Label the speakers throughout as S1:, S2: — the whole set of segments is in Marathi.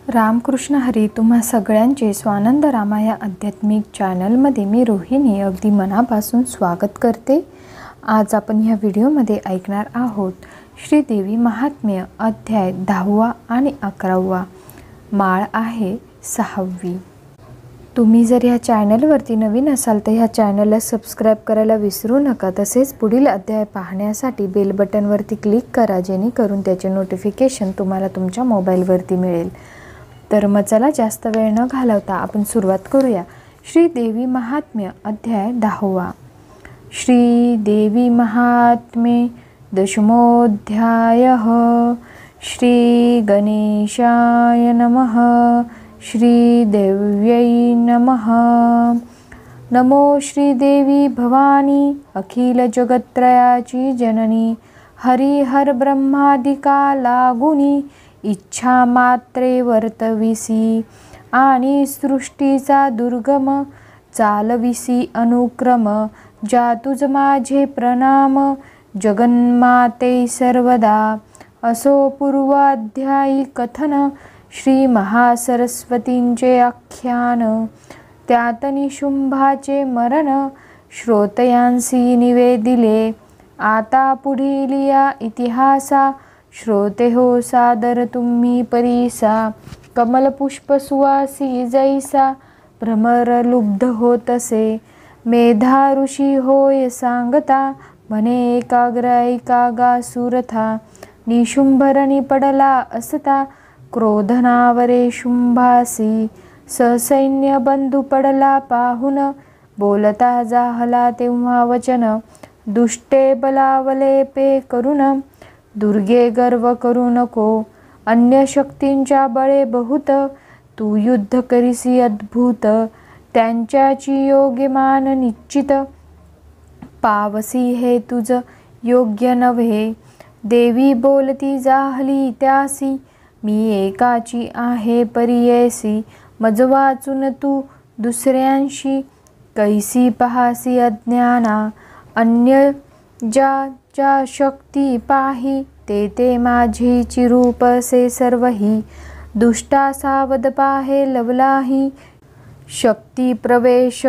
S1: रामकृष्ण हरी तुम्हा सगळ्यांचे स्वानंद रामा या आध्यात्मिक चॅनलमध्ये मी रोहिणी अगदी मनापासून स्वागत करते। आज आपण ह्या व्हिडिओमध्ये ऐकणार आहोत श्रीदेवी महात्म्य अध्याय 10 आणि 11। माळ आहे 6वी। तुम्ही जर ह्या चॅनलवरती नवीन असाल तर ह्या चॅनलला सबस्क्राइब करायला विसरू नका। तसेच पुढील अध्याय पाहण्यासाठी बेल बटनवरती क्लिक करा, जेणेकरून त्याचे नोटिफिकेशन तुम्हाला तुमच्या मोबाईलवरती मिळेल। तर मग चला जास्त वेळ न घालवता आपण सुरुवात करूया। श्रीदेवी महात्म्य अध्याय 10। श्रीदेवी महात्म्ये दशमोऽध्यायः। श्री गणेशाय नमः। श्रीदेव्यै नमः। नमो श्रीदेवी भवानी अखिल जगत्त्रयाची जननी। हरिहर ब्रह्मादिका लागुनी इच्छा मात्रे वर्तविसी। आणि सृष्टीचा दुर्गम चालविसी अनुक्रम। ज्या तुझ माझे प्रणाम जगन्माते सर्वदा। असो पूर्वाध्यायी कथन श्री महासरस्वतींचे आख्यान। त्यात निशुंभाचे मरण श्रोतयांसी निवेदिले। आता पुढील या इतिहासा श्रोते हो सादर तुम्ही परीसा। कमलपुष्प सुवासी जैसा भ्रमर लुब्ध होतसे। मेधा ऋषी होय सांगता म्हणे एकाग्र ऐकागा सुरथा। निशुंभरणी पडला असता क्रोधनावरे शुंभासी। ससैन्य बंधू पडला पाहून बोलता जाहला तेव्हा वचन। दुष्टे बलावले पे करून दुर्गे गर्व करू नको। अन्य शक्तींच्या बळे बहुत तू युद्ध करीसी अद्भुत। त्यांच्याची योग्यमान निश्चित पावसी हे तुझ योग्य नव्हे। देवी बोलती जाहली त्यासी मी एकाची आहे परियेसी। मज वाचून तू दुसऱ्यांशी कैसी पहासी अज्ञाना। अन्य ज्या शक्ती पाही ते माझी चिरूपसे सर्वही। दुष्टा सावध पाहे लवलाही शक्ती प्रवेश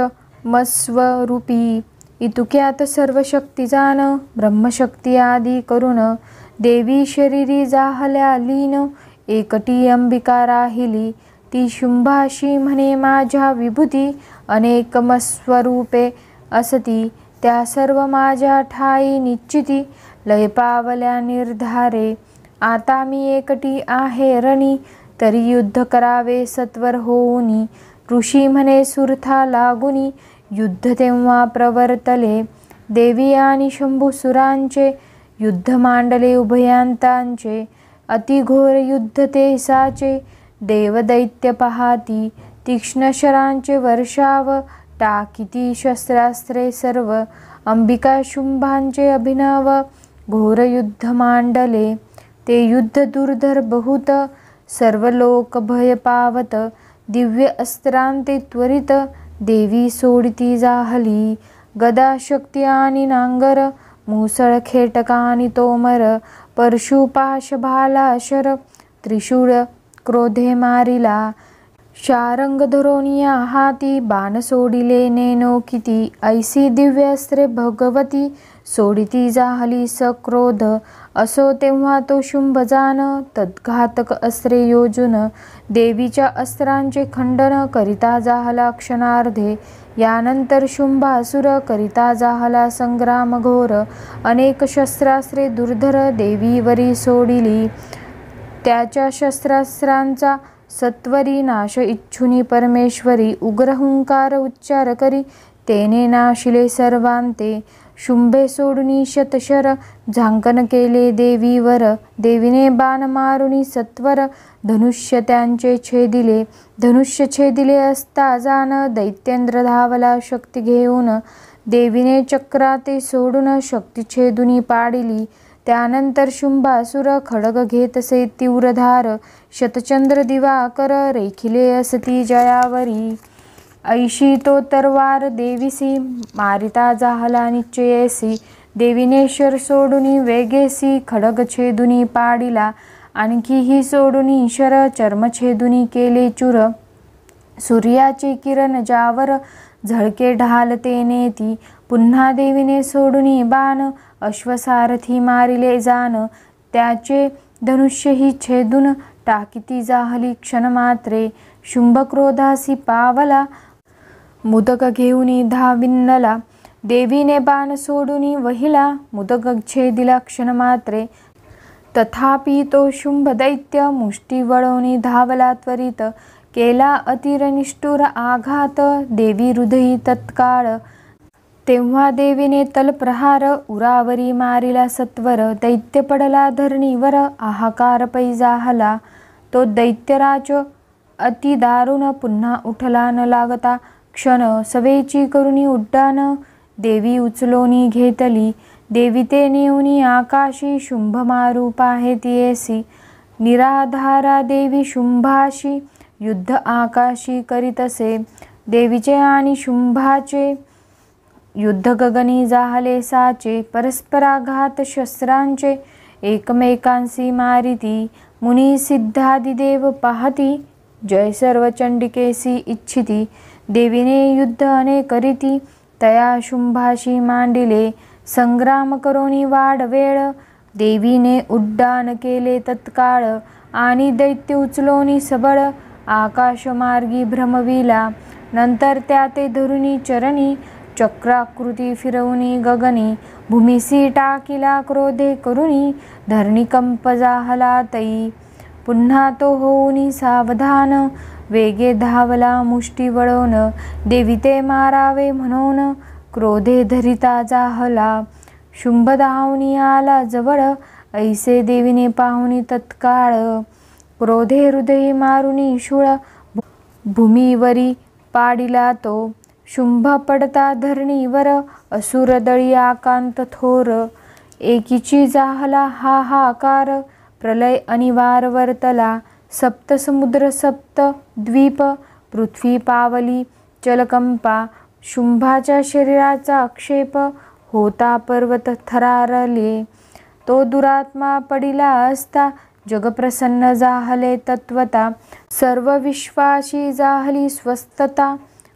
S1: मस्वरूपी। इतुक्यात सर्व शक्ती जाण ब्रह्मशक्ती आदी करून। देवी शरीरी जाहल्या लीन एकटी अंबिका राहिली। ती शुंभाशी म्हणे माझ्या विभूती अनेक मस्वरूपे असती। त्या सर्व माझ्या ठाई निश्चिती लय पावल्या निर्धारे। आता मी एकटी आहे रणी तरी युद्ध करावे सत्वर होऊनी। ऋषी म्हणे सुरथा लागुनी युद्ध तेव्हा प्रवर्तले। देवी आणि शंभुसुरांचे युद्ध मांडले उभयांतांचे। अतिघोर युद्ध ते साचे देवदैत्य पहाती। तीक्ष्ण शरांचे वर्षाव टाकीती शस्त्रास्त्रे सर्व। अंबिका शुंभांचे अभिनव घोर युद्ध मांडले। ते युद्ध दुर्धर बहुत सर्व लोक भय पावत। दिव्य अस्त्रांते त्वरित देवी सोडती जाहली। गदा शक्ती आणि नांगर मुसळ खेटका आणि तोमर। परशुपाश भाला शर त्रिशूळ क्रोधे मारिला। शारंग धरोनिया हाती बाण सोडिले नेनो किती। ऐसी दिव्यास्त्रे भगवती सोडिती जाहली सक्रोध। असो तेव्हा तो शुंभ जाण तद्घातक अस्त्रे योजून। देवीच्या अस्त्रांचे खंडन करिता जाहला क्षणार्धे। यानंतर शुंभासुर करिता जाहला संग्राम घोर। अनेक शस्त्रास्त्रे दुर्धर देवीवरी सोडिली। त्याच्या शस्त्रास्त्रांचा सत्वरी नाश इच्छुनी परमेश्वरी। उग्र हुंकार उच्चार करी तेने नाशिले सर्वांते। शुंभे सोडूनी शतशर झांकन केले देवीवर। देवीने बाण मारुनी सत्वर धनुष्य त्यांचे छेदिले। धनुष्य छेदिले असता जाण दैत्येंद्र धावला शक्ती घेऊन। देवीने चक्राते सोडून शक्ती छेदुनी पाडिली। त्यानंतर शुंभासुर खडग घेतसे तीव्रधार। शतचंद्र दिवाकर रेखिले असती जयावरी। ऐशी तो तरवार देवीसी मारिता जाहला निश्चयेसी। देवीने शर सोडुनी वेगेसी खडग छेदुनी पाडिला। आणखीही सोडून शर चर्मछेदुनी केले चूर, सूर्याचे किरण ज्यावर झळके ढालते नेती, पुन्हा देवीने सोडून बाण अश्वसारथी मारिले जान, त्याचे धनुष्यही छेदून टाकिती जाहली क्षणमात्रे, शुंभ क्रोधासी पावला मुदक घेऊन धाविन्नला, देवीने बाण सोडून वहिला मुदक छेदिला क्षणमात्रे, तथापि तो शुंभ दैत्य मुष्टी वळवून धावला त्वरित, केला अतिर निष्ठुर आघात देवी हृदयी तत्काळ, तेव्हा देवीने तलप्रहार उरावरी मारिला सत्वर, दैत्य पडला धरणीवर आहाकार पै जाहला, तो दैत्यराज अति दारुण पुन्हा उठला न लागता क्षण, सवेची करुणी उड्डाण देवी उचलोनी घेतली, देवी ते नेऊनी आकाशी शुंभ मारू पाहेतीयेसी, निराधारा देवी शुंभाशी युद्ध आकाशी करीतसे, देवीचे आणि शुंभाचे युद्ध गगनी जाहले साचे, परस्पराघात शस्त्रांचे एकमेकांसी मारिती, मुनी सिद्धादिदेव पाहती, जय सर्व चंडिकेसी इच्छिती, देवीने युद्ध अनेक करीती, तया शुंभाशी मांडिले, संग्राम करोनी वाढ वेळ, देवीने उड्डाण केले तत्काळ, आणि दैत्य उचलोनी सबळ आकाशमार्गी भ्रमविला, नंतर त्या ते धरुनी चरणी चक्राकृती फिरवूनी गगनी, भूमिसी टाकिला क्रोधे करुनी, धरणीकंप जाहला तई, पुन्हा तो होऊनी सावधान, वेगे धावला मुष्टी वळवून, देवी ते मारावे म्हणून क्रोधे धरिता जाहला, शुंभ धावूनी आला जवळ, ऐसे देवीने पाहुनी तत्काळ, क्रोधे हृदयी मारुनी शूळ, भूमीवरी पाडिला तो, शुंभ पडता धरणीवर असुरदळी आकांत थोर, एकीची जाहला हाहाकार, प्रलय अनिवार वर्तला, सप्त समुद्र सप्त द्वीप, पृथ्वी पावली चलकंपा, शुंभाच्या शरीराचा आक्षेप होता पर्वत थरारले, तो दुरात्मा पडिला असता जगप्रसन्न जाहले तत्वता, सर्व विश्वाशी जाहली स्वस्थता,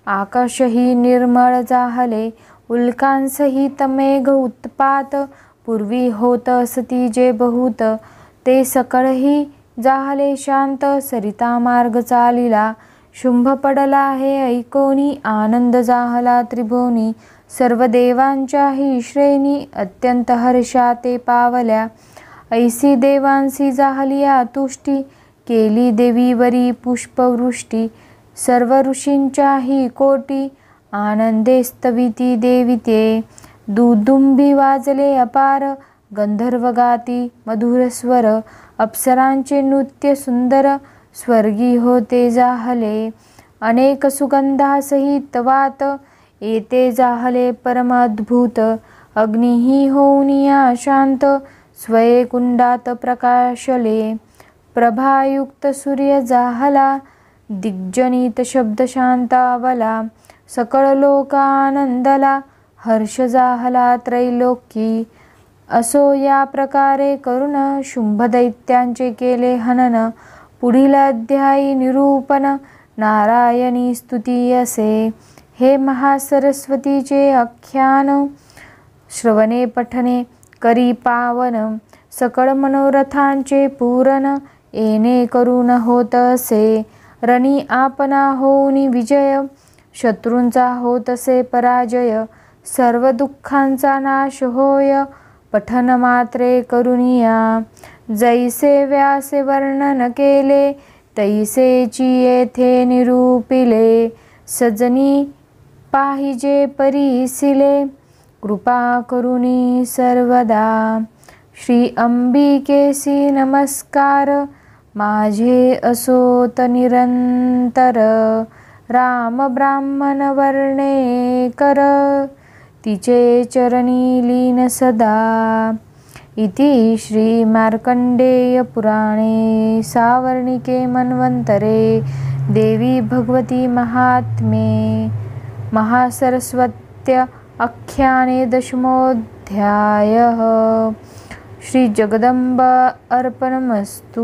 S1: आकाशही निर्मळ जाहले, उल्कांसहित मेघ उत्पात, पूर्वी होत असती जे बहुत, ते सकळही जाहले शांत, सरिता मार्ग चालिला, शुंभ पडला हे ऐकोनी, आनंद जाहला त्रिभुवनी, सर्व देवांच्याही श्रेणी अत्यंत हर्षाते पावल्या, ऐसी देवांसी जाहली आतुष्टी, केली देवीवरी पुष्पवृष्टी, सर्व ऋषींच्याही कोटी आनंदे स्तविती देवी ते, दुदुंबी वाजले अपार, गंधर्व गाती मधुर स्वर, अप्सरांचे नृत्य सुंदर, स्वर्गी होते जाहले, अनेक सुगंधासहित वात, येते जाहले परम अद्भुत, अग्निही होऊनिया शांत, स्वये कुंडात प्रकाशले, प्रभायुक्त सूर्य जाहला, दिग्जनित शब्द शांतावला, सकळ लोक आनंदला, हर्ष जाहला त्रैलोकी, असो या प्रकारे करून शुंभ दैत्यांचे केले हनन, पुढील अध्यायी निरूपण, नारायणी स्तुती असे. हे महासरस्वतीचे आख्यान श्रवणे पठणे करी पावन, सकळ मनोरथांचे पूरण, येणे करून होत असे. रणी आपणा होऊनी विजय, शत्रूंचा होत असे पराजय, सर्व दुःखांचा नाश होय, पठन मात्रे करुनिया. जैसे व्यासे वर्णन केले, तैसेची येथे निरूपिले, सजनी पाहिजे परीसिले, कृपा करुणी सर्वदा. श्री अंबिकेसी नमस्कार, माझे असोत निरंतर, राम ब्राह्मण वर्णे कर, तिचे चरणी लीन सदा. इति श्री मार्कंडेय पुराणे सावर्णिके मन्वंतरे देवी भगवती महात्म्ये महासरस्वत्य आख्याने दशमोऽध्यायः. श्री जगदंब अर्पणमस्तु.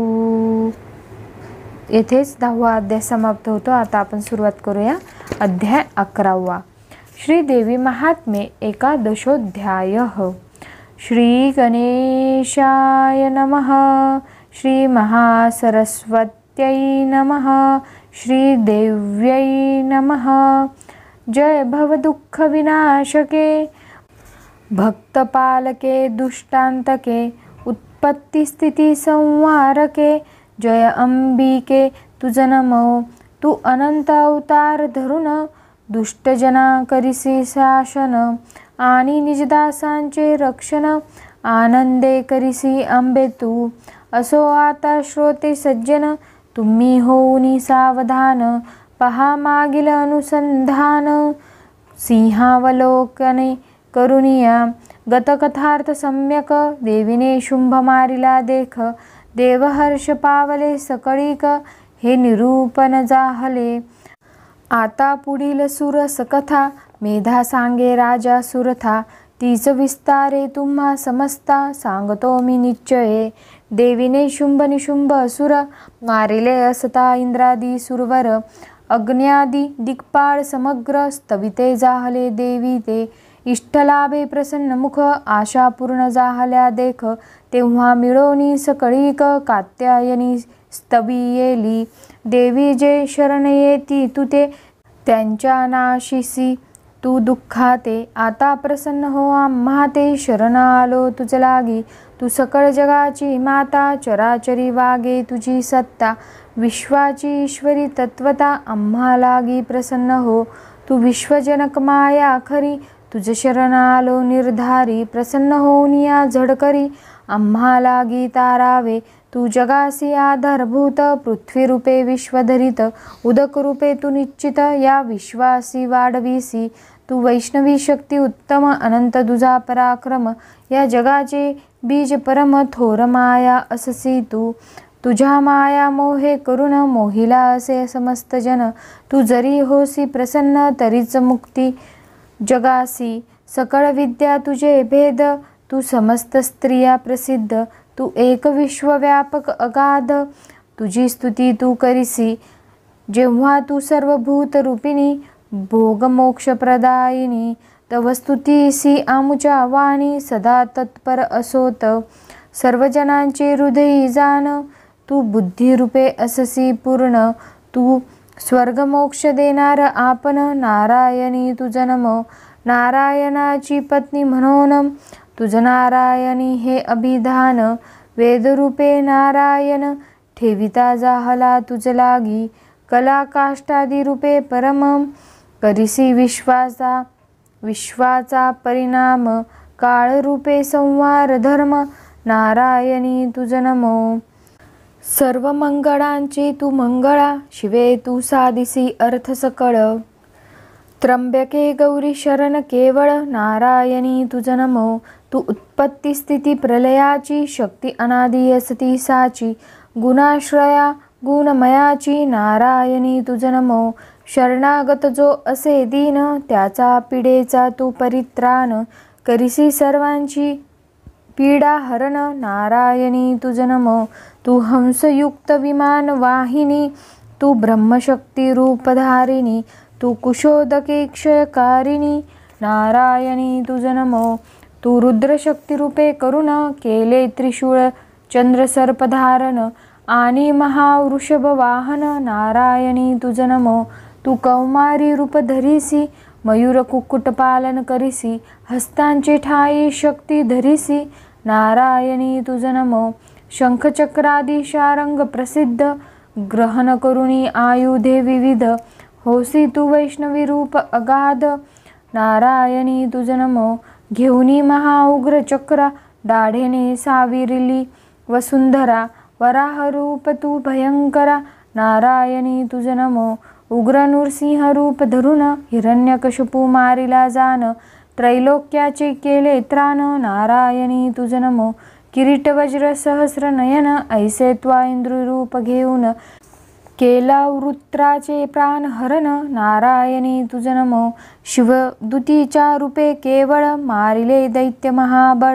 S1: येथेच 10वा अध्याय समाप्त होतो. आता आपण सुरुवात करूया अध्याय 11वा. श्री देवी महात्म्ये एकादशोऽध्यायः. श्री गणेशाय नमः. श्री महासरस्वत्यै नमः. श्री देव्यै नमः. जय भवदुःख विनाशके भक्तपालके दुष्टांतके उत्पत्ति स्थिति संवारके. जय अंबिके तुझ नमो. तू अनंत अवतार धरून दुष्टजना करिसी शासन आणि निजदासांचे रक्षण आनंदे करिसी अंबे तू. असो आता श्रोते सज्जन तुम्ही होऊनी सावधान. पहा मागील अनुसंधान सिंहावलोकने करुनिया. गतकथार्थ सम्यक देवीने शुंभ मारिला देख. देवहर्ष पावले सकळीक हे निरूपण जाहले. आता पुढील सुरस कथा मेधा सांगे राजा सुरथा. तीच विस्तारे तुम्हा समजता सांगतो मी निश्चये. देवीने शुंभ निशुंभ असुर मारिले असता इंद्रादी सुरवर. अग्न्यादी दिक्पाळ समग्र स्तविते जाहले देवी ते. इष्टलाभे प्रसन्न मुख आशा पूर्ण जाहल्या देख. तेव्हा मिळोनी सकळीक कात्यायनी स्तवियेली. देवी जे शरण येती तुते त्यांच्या नाशिसी तू दुःखाते. आता प्रसन्न हो आम्हा ते शरण आलो तुझ लागी. तू सकळ जगाची माता चराचरी वागे तुझी सत्ता. विश्वाची ईश्वरी तत्वता आम्हा लागी प्रसन्न हो. तू विश्वजनक माया खरी तुझ शरण आलो निर्धारी. प्रसन्न होऊन या झडकरी आम्हा लागी तारावे. तू जगासी आधारभूत पृथ्वीरूपे विश्वधरित. उदक रूपे तू निश्चित या विश्वासी वाढवीसी. तू वैष्णवी शक्ती उत्तम अनंत तुझा पराक्रम. या जगाचे बीज परम थोर माया अससी तू. तुझ्या माया मोहे करुण मोहिला असे समस्त जन. तू जरी होसी प्रसन्न तरीच मुक्ती जगासी. सकळ विद्या तुझे भेद तू समस्त स्त्रिया प्रसिद्ध. तू एक विश्वव्यापक अगाध तुझी स्तुती तू करिसी. जेव्हा तू सर्वभूत रूपिणी भोगमोक्षप्रदायिनी. तव स्तुतीसी आमुच्या वाणी सदा तत्पर असोत. सर्वजनांचे हृदयी जाण तू बुद्धिरूपे अससी पूर्ण. तू स्वर्गमोक्ष देणार आपण नारायणी तुझ नमो. नारायणाची पत्नी म्हणून तुझ नारायणी हे अभिधान. वेदरूपे नारायण ठेविता जाहला तुझ लागी. कला काष्टादी रूपे परम करिसी विश्वाचा परिणाम. काळरूपे संवार धर्म नारायणी तुझ नमो. सर्व मंगळांची तू मंगळा शिवे तू साधिसी अर्थ सकळ. त्र्यंबके गौरी शरण केवळ नारायणी तुझ नमो. तू उत्पत्ती स्थिती प्रलयाची शक्ती अनादि असती साची. गुणाश्रया गुणमयाची नारायणी तुझ नमो. शरणागत जो असे दीन त्याचा पिडेचा तू परित्राण. करिसी सर्वांची पीडा हरण नारायणी तुझ नमो. तू हंसयुक्त विमान वाहिनी. तू ब्रह्मशक्ती रूपधारिणी. तू कुशोदके क्षयकारिणी नारायणी तुझ नमो. तू रुद्रशक्ती रूपे करुण केले त्रिशूळ चंद्रसर्पधारण आणि महावृषभ वाहन नारायणी तुझ नमो. तू कौमारी रूप धरिसी मयूर कुक्कुट पालन करिसी. हस्तांचे ठाई शक्ती धरिसी नारायणी तुझ नमो. शंखचक्रादी शारंग प्रसिद्ध ग्रहण करुणी आयुधे विविध. होसी तू वैष्णवी रूप अगाध नारायणी तुझ नमो. घेऊनी महाउग्र चक्र दाढेने साविरिली वसुंधरा. वराह रूप तू भयंकरा नारायणी तुझ नमो. उग्र नृसिंह रूप धरून हिरण्यकशिपू मारिला जान. त्रैलोक्याचे केले त्राण नारायणी तुझ नमो. किरीट वज्र सहस्र नयन ऐसे त्वा इंद्ररूप घेऊन. केला वृत्राचे प्राण हरण नारायणी तुझ नमो. शिवदूतीच्या रूपे केवळ मारिले दैत्य महाबळ.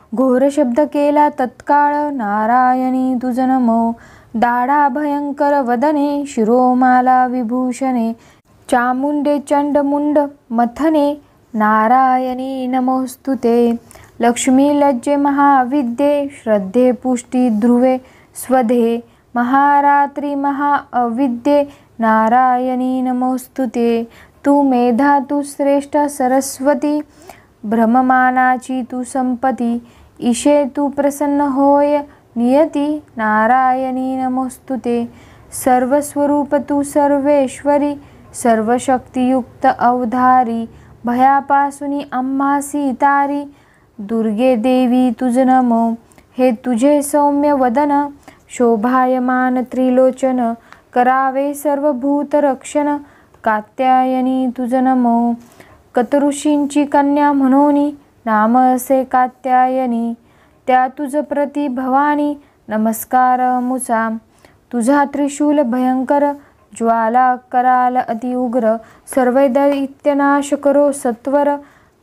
S1: घोर शब्द केला तत्काळ नारायणी तुझ नमो. दाढा भयंकर वदने शिरोमाला विभूषणे चामुंडे चंडमुंड मथने नारायणी नमोस्तुते. लक्ष्मी लज्जे महाविद्ये श्रद्धे पुष्टी ध्रुवे स्वधे महारात्री महाअविद्ये नारायणी नमोस्तुते. तू मेधा तू श्रेष्ठ सरस्वती ब्रह्ममानाची तू संपत्ती. ईशे तू प्रसन्न होय नियती नारायणी नमोस्तुते. सर्वस्वरूप तू सर्वेश्वरी सर्वशक्तियुक्त अवधारी. भयापासून आम्हासी तारी दुर्गे देवी तुझ नमो. हे तुझे सौम्य वदन शोभायमान त्रिलोचन करावे सर्वभूत रक्षण कात्यायनी तुझ नमो. कतऋषींची कन्या म्हणून नाम असे कात्यायनी. त्या तुझ प्रति भवानी नमस्कार मुचा. तुझा त्रिशूल भयंकर ज्वाला कराल अति उग्र. सर्व दैत्यनाश करो सत्वर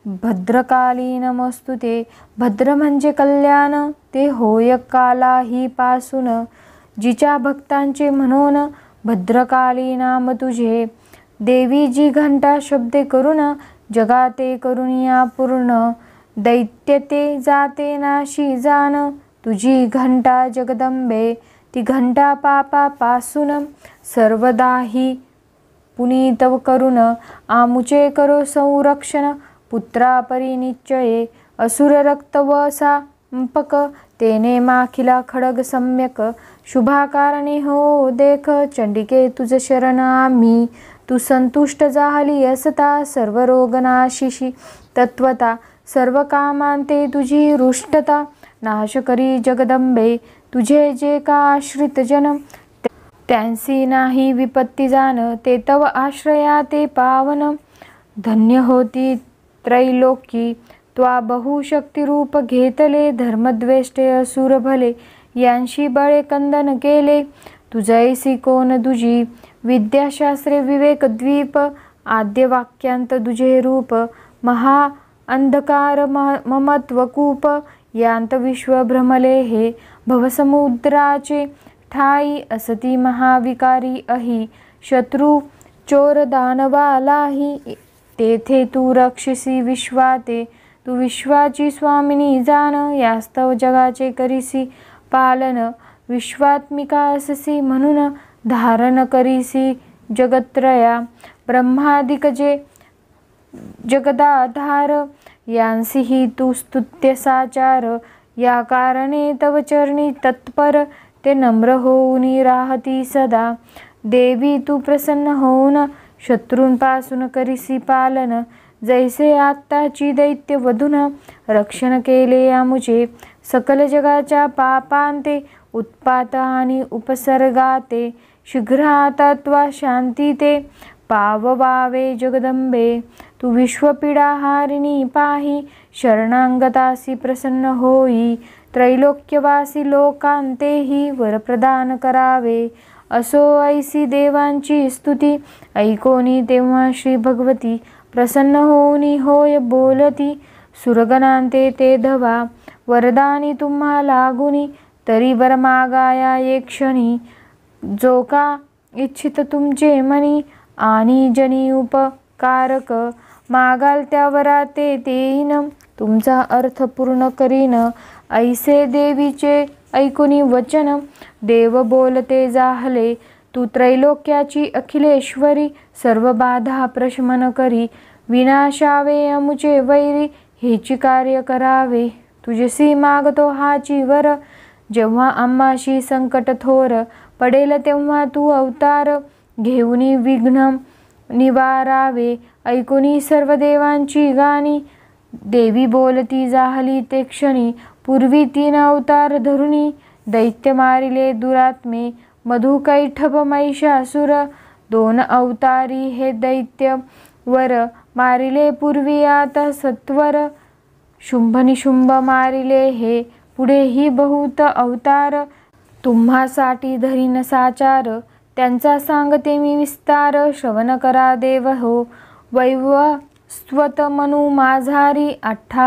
S1: भद्रकाली नमोस्तुते. भद्र म्हणजे कल्याण ते होय कालाही पासून. जिच्या भक्तांचे म्हणून भद्रकाली नाम तुझे. देवी जी घंटा शब्दे करून जगाते करुणिया पूर्ण. दैत्य ते जाते नाशी जाण तुझी घंटा जगदंबे. ती घंटा पापापासून सर्वदाही पुनीतव करून आमुचे करो संरक्षण पुत्रा परिनिश्चये. असुर रक्त व संपक तेने माखिला खडग सम्यक. शुभाकारणे हो देख चंडिके तुझ शरण आम्ही. तू संतुष्ट झाली असता सर्व रोगनाशिषी तत्वता. सर्व कामांते तुझी रुष्टता नाश करी जगदंबे. तुझे जे का आश्रित जन त्यांसी नाही विपत्ती जाण. ते तव आश्रया ते पावन धन्य होती त्रैलोकी. त्वा बहुशक्तिरूप घेतले धर्मद्वेष्टे असुर भले. यांशी बळे कंदन केले तुझैसी कोण दुजी. विद्याशास्त्रे विवेक द्वीप आद्य वाक्यांत तुझे रूप. महा अंधकार ममत्वकूप यांत विश्व भ्रमले हे. भवसमुद्राचे ठाई असती महाविकारी अही. शत्रु चोर दानवालाही तेथे तू रक्षसी विश्वाते. तू विश्वाची स्वामिनी जाण यास्तव जगाचे करीसी पालन. विश्वात्मिका अससी म्हणून धारण करीसी जगत्रया. ब्रह्मादिक जे जगदाधार यांसीही तू स्तुत्य साचार. या कारणे तव चरणी तत्पर ते नम्र होऊन राहती सदा. देवी तू प्रसन्न होऊन शत्रूंपासून करीसी पालन. जैसे आत्ताची दैत्य वधून रक्षण केले आमुचे. सकल जगाच्या पापांते उत्पात आणि उपसर्गाते. शीघ्र आता त्वा शांती ते पाववावे जगदंबे. तू विश्वपीडाहारिणी पाही शरणांगतासी प्रसन्न होई. त्रैलोक्यवासी लोकांतेही वरप्रदान करावे. असो ऐसी देवांची स्तुती ऐकोनी तेव्हा श्री भगवती. प्रसन्न होऊनी होय बोलती सुरगणांते ते धवा. वरदानी तुम्हा लागुनी तरी वर मागाया एक क्षणी. जो का इच्छित तुमचे मनी आणि जनी उपकारक. मागाल त्यावरा ते देईन तुमचा अर्थ पूर्ण करीन. ऐसे देवीचे ऐकुनी वचन देव बोलते जाहले. तू त्रैलोक्याची अखिलेश्वरी सर्व बाधा प्रशमन करी. विनाशावे अमुचे वैरी हेची कार्य करावे. तुझसी मागतो हाची वर. जेव्हा आम्हाशी संकट थोर पडेल तेव्हा तू अवतार घेऊनी विघ्न निवारावे. ऐकुनी सर्व देवांची गाणी देवी बोलती जाहली ते क्षणी. पूर्वी 3 अवतार धरुनी दैत्य मारिले दुरात्मे. मधुकैठभ महिषासुर 2 अवतारी हे दैत्य वर. मारिले पूर्वी आता सत्वर. शुंभ निशुंभ मारिले हे पुढेही बहुत अवतार. तुम्हासाठी धरीन साचार त्यांचा सांगते मी विस्तार. श्रवण करा देव हो वैवस्वत मनु माझारी. 8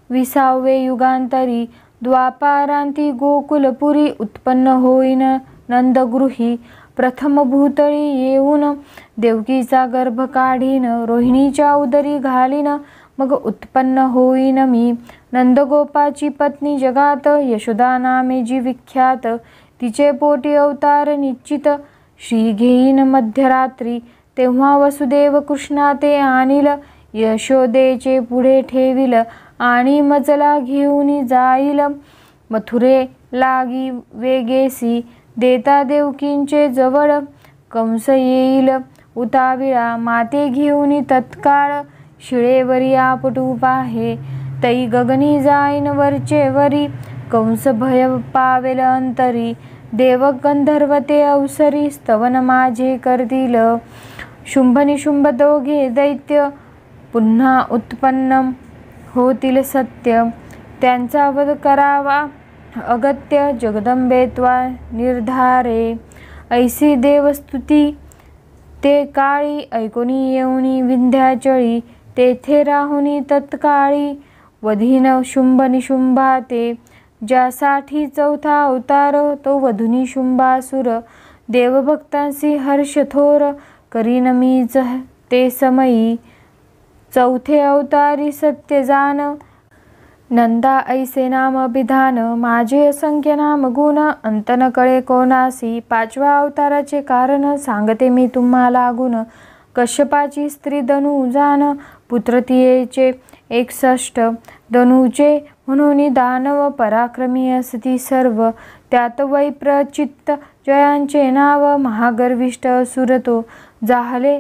S1: विसावे युगांतरी द्वापारांती गोकुलपुरी उत्पन्न होईन नंदगृही प्रथम भूतळी येऊन देवकीचा गर्भ काढीन रोहिणीच्या उदरी घालीन मग उत्पन्न होईन मी नंदगोपाची पत्नी जगात यशोदा नामे जी विख्यात तिचे पोटी अवतार निश्चित श्री घेईन मध्यरात्री तेव्हा वसुदेव कृष्णा ते आणील यशोदेचे पुढे ठेविल आणि मजला घेऊन जाईल मथुरे लागी वेगेसी देता देवकींचे जवळ कंस येईल उताविळा माते घेऊन तत्काळ शिळेवरी आपटू पाहे तै गगनी जाईन वरचे वरी कंस भय पावेल अंतरी देव गंधर्व ते अवसरी स्तवन माझे करतील शुंभ निशुंभ दोघे दैत्य पुन्हा उत्पन्न होतील सत्य त्यांचा वध करावा अगत्य जगदंबे त्वा निर्धारे ऐसी देवस्तुती ते काळी ऐकोनी येऊनी विंध्याचळी तेथे राहुनी तत्काळी वधीन शुंभ निशुंभा ते ज्यासाठी चौथा अवतार तो वधुनी शुंभासुर देवभक्तांसी हर्ष थोर करीन मीच ते समयी चौथे अवतारी सत्य जान नंदा ऐसे नाम विधान माझे असंख्य नाम गुण अंत न कळे कोणासी पाचव्या अवताराचे कारण सांगते मी तुम्हाला गुण कश्यपाची स्त्री धनुजान पुत्र तियेचे 61 धनुचे म्हणून दानव पराक्रमी असती सर्व त्यात वै प्रचित्त जयांचे नाव महागर्विष्ठ असुर तो जाहले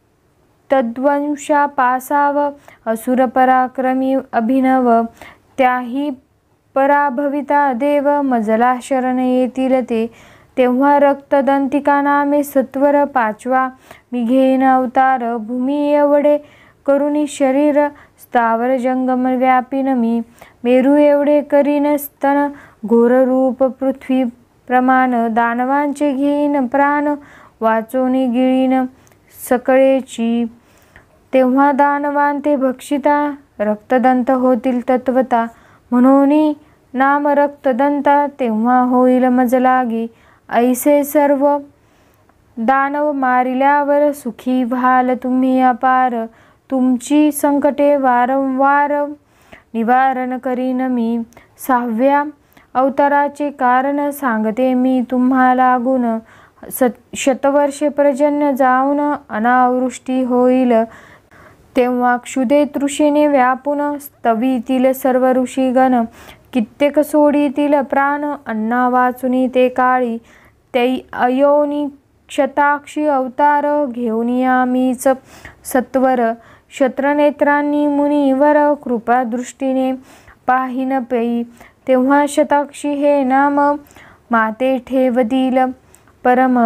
S1: तद्वंशा पासाव असुर पराक्रमी अभिनव त्याही पराभविता देव मजला शरण येतील ते तेव्हा रक्तदंतिका नामे सत्वर पाचवा मी घेईन अवतार भूमी एवढे करुणी शरीर स्थावर जंगम व्यापीन मी मेरू एवढे करीन स्तन घोर रूप पृथ्वी प्रमाण दानवांचे घेईन प्राण वाचोनी गिळीन सकळेची तेव्हा दानवान ते भक्षिता रक्तदंत होतील तत्वता म्हणून नाम रक्तदंता तेव्हा होईल मजलागी ऐसे सर्व दानव मारिल्यावर सुखी व्हाल तुम्ही अपार तुमची संकटे वारंवार निवारण करीन मी सहाव्या अवताराचे कारण सांगते मी तुम्हाला गुण शतवर्षे पर्जन्य जाऊन अनावृष्टी होईल तेव्हा क्षुधे तृषेने व्यापून स्तवीतील सर्व ऋषीगण कित्येक सोडीतील प्राण अन्ना वाचुनी ते काळी ते अयोनी क्षताक्षी अवतार घेऊन यामीच सत्वर क्षत्रनेत्रांनी मुनीवर कृपा दृष्टीने पाहिन पै तेव्हा शताक्षी हे नाम माते ठेवतील परम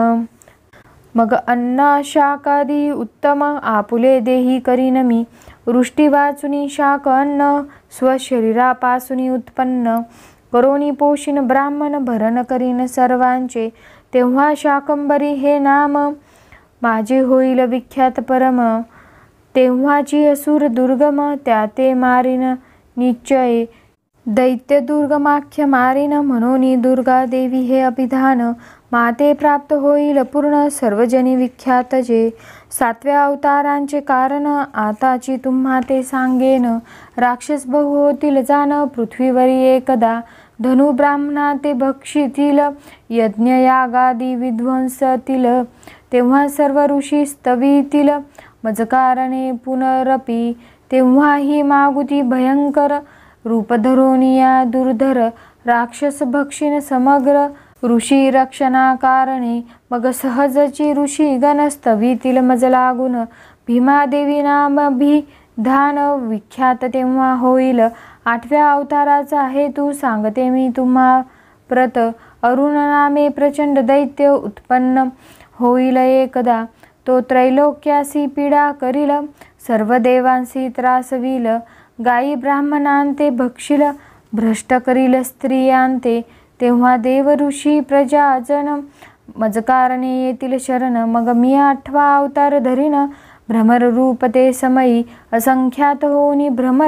S1: मग अन्ना शाकादी उत्तम आपुले देही करीन मी वृष्टी वाचुनी शाक अन्न स्वशरीरापासून उत्पन्न करोनी पोषिन ब्राह्मण भरण करीन सर्वांचे तेव्हा शाकंबरी हे नाम माझे होईल विख्यात परम तेव्हाची असुर दुर्गम त्या ते मारीन निश्चय दैत्य दुर्गमाख्य मारीन म्हणून दुर्गा देवी हे अभिधान माते प्राप्त होईल पूर्ण सर्वजनी विख्यात जे सातव्या अवतारांचे कारण आताची तुम्हा ते सांगेन राक्षस बहु होतील जाण पृथ्वीवरी एकदा धनु ब्राह्मणा ते भक्षितील यज्ञ यागादी विध्वंसतील तेव्हा सर्व ऋषी स्तवीतील मजकारणे पुनरपी तेव्हा ही मागुती भयंकर रूप धरोनिया दुर्धर राक्षस भक्षिण समग्र ऋषी रक्षणा कारणे मग सहजची ऋषी गण स्तवीतील मजला गुण भीमादेवी नाम भिधान विख्यात तेव्हा होईल आठव्या अवताराचा हेतू सांगते मी तुम्हा प्रत अरुण नामे प्रचंड दैत्य उत्पन्न होईल एकदा तो त्रैलोक्यासी पीडा करील सर्व देवांसी त्रासविल गायी ब्राह्मणांते भक्षिल भ्रष्ट करील स्त्रियांते तेव्हा देव ऋषी प्रजाजन मजकारणे येतील शरण मग मी आठवा अवतार धरीन भ्रमर रूप ते समयी असंख्यात होऊनी भ्रमर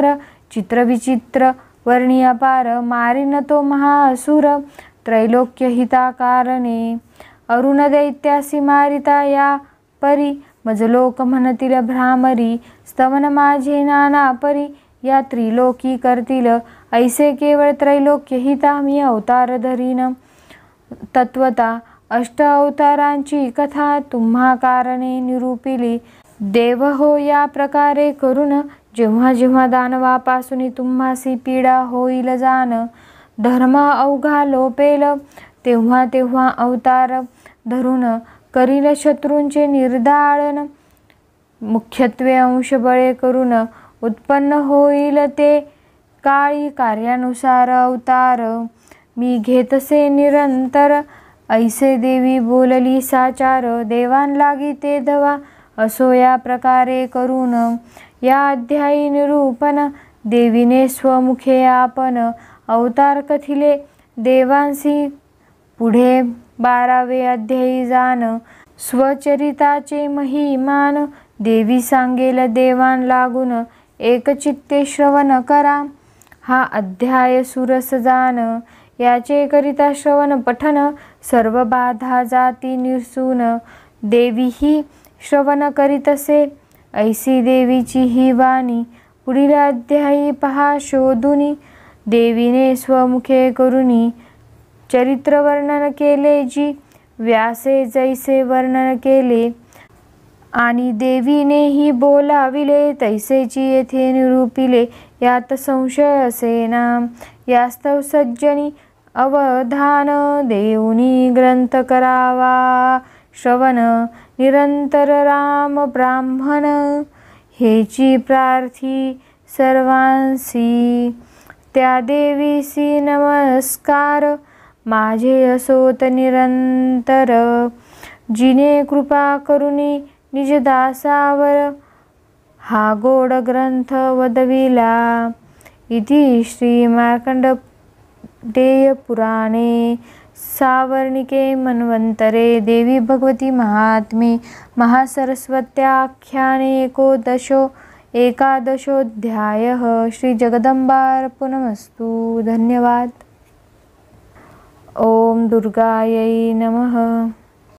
S1: चित्रविचित्र वर्णी अपार मारिन तो महासुर त्रैलोक्य हिताकारणे अरुण दैत्यासी मारिता या परी मज लोक म्हणतील भ्रामरी स्तवन माझे नाना परी या त्रिलोकी करतील ऐसे केवळ त्रैलोक्य हिता मी अवतार धरीन तत्वता अष्ट अवतारांची कथा तुम्हा कारणे निरूपिली देव हो या प्रकारे करून जेव्हा जेव्हा दानवापासून तुम्हासी पीडा होईल जाण धर्म अवघा लोपेल तेव्हा तेव्हा अवतार धरून करील शत्रूंचे निर्दाळन मुख्यत्वे अंश बळे करून उत्पन्न होईल ते काळी कार्यानुसार अवतार मी घेतसे निरंतर ऐसे देवी बोलली साचार देवान लागी ते धवा असो या प्रकारे करून या अध्यायी निरूपण देवीने स्वमुखे आपण अवतार कथिले देवांसी पुढे 12वे अध्यायी जाण स्वचरिताचे महिमान देवी सांगेल देवान लागून एकचित्ते श्रवण करा हा अध्याय सुरस जाण याचे करिता श्रवण पठन सर्व बाधा जाती निरसून देवी ही श्रवण करीतसे ऐसी देवीची ही वाणी पुढील अध्यायी पहा शोधुनी देवीने स्वमुखे करुनी चरित्र वर्णन केले जी व्यासे जैसे वर्णन केले आणि देवीनेही बोलाविले तैसेची येथे निरूपिले यात संशय असेना यास्तव सज्जनी अवधान देऊनी ग्रंथ करावा श्रवण निरंतर राम ब्राह्मण हेची प्रार्थी सर्वांसी त्या देवीसी नमस्कार माझे असोत निरंतर जिने कृपा करुनी निज दासावर हा गोड ग्रंथ वदविला इति श्री मार्कंडेय पुराणे सावर्णिके मन्वंतरे देवी भगवती महात्म्ये महासरस्वत्याख्याने एकादशोऽध्यायः श्री जगदम्बार्पणमस्तु। धन्यवाद। ओम दुर्गायै नमः।